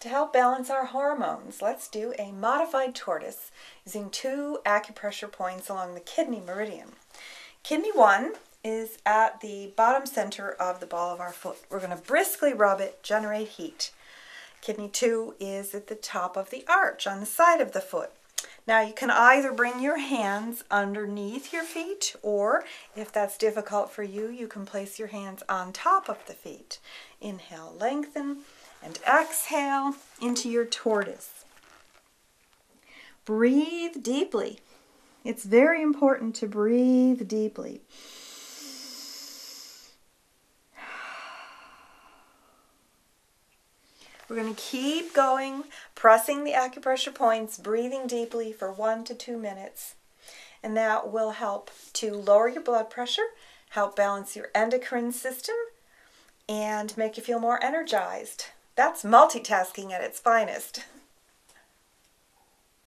To help balance our hormones, let's do a modified tortoise using 2 acupressure points along the kidney meridian. Kidney 1 is at the bottom center of the ball of our foot. We're going to briskly rub it, generate heat. Kidney 2 is at the top of the arch on the side of the foot. Now you can either bring your hands underneath your feet, or if that's difficult for you, you can place your hands on top of the feet. Inhale, lengthen, and exhale into your tortoise. Breathe deeply. It's very important to breathe deeply. We're going to keep going, pressing the acupressure points, breathing deeply for 1 to 2 minutes. And that will help to lower your blood pressure, help balance your endocrine system, and make you feel more energized. That's multitasking at its finest.